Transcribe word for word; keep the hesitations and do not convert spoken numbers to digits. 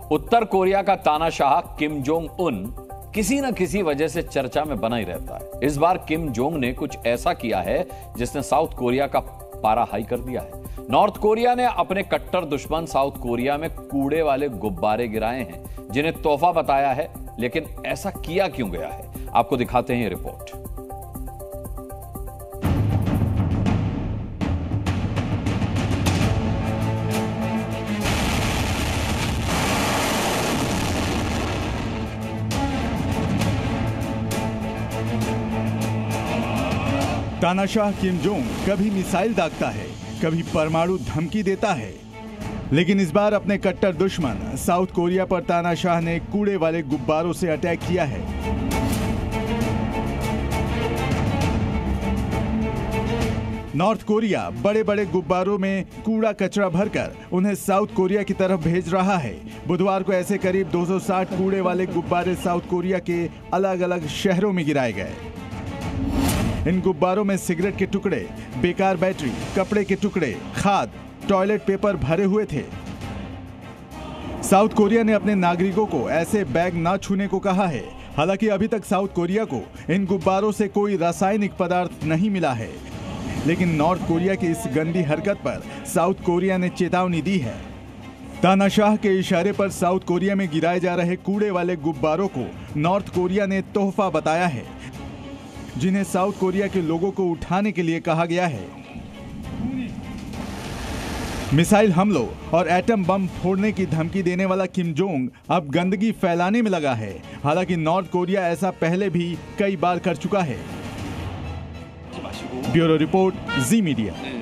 उत्तर Korea का तानाशाह Kim Jong Un किसी न किसी वजह से चर्चा में बना ही रहता है। इस बार किम जोंग ने कुछ ऐसा किया है जिसने साउथ कोरिया का पारा हाई कर दिया है। नॉर्थ कोरिया ने अपने कट्टर दुश्मन साउथ कोरिया में कूड़े वाले गुब्बारे गिराए हैं, जिन्हें तोहफा बताया है। लेकिन ऐसा किया क्यों गया है, आपको दिखाते हैं ये रिपोर्ट। तानाशाह किम जोंग कभी मिसाइल दागता है, कभी परमाणु धमकी देता है, लेकिन इस बार अपने कट्टर दुश्मन साउथ कोरिया पर तानाशाह ने कूड़े वाले गुब्बारों से अटैक किया है। नॉर्थ कोरिया बड़े बड़े गुब्बारों में कूड़ा कचरा भरकर उन्हें साउथ कोरिया की तरफ भेज रहा है। बुधवार को ऐसे करीब दो सौ साठ कूड़े वाले गुब्बारे साउथ कोरिया के अलग अलग शहरों में गिराए गए। इन गुब्बारों में सिगरेट के टुकड़े, बेकार बैटरी, कपड़े के टुकड़े, खाद, टॉयलेट पेपर भरे हुए थे। साउथ कोरिया ने अपने नागरिकों को ऐसे बैग ना छूने को कहा है। हालांकि अभी तक साउथ कोरिया को इन गुब्बारों से कोई रासायनिक पदार्थ नहीं मिला है, लेकिन नॉर्थ कोरिया की इस गंदी हरकत पर साउथ कोरिया ने चेतावनी दी है। तानाशाह के इशारे पर साउथ कोरिया में गिराए जा रहे कूड़े वाले गुब्बारों को नॉर्थ कोरिया ने तोहफा बताया है, जिन्हें साउथ कोरिया के लोगों को उठाने के लिए कहा गया है। मिसाइल हमलों और एटम बम फोड़ने की धमकी देने वाला किम जोंग अब गंदगी फैलाने में लगा है। हालांकि नॉर्थ कोरिया ऐसा पहले भी कई बार कर चुका है। Bureau report, Zee media.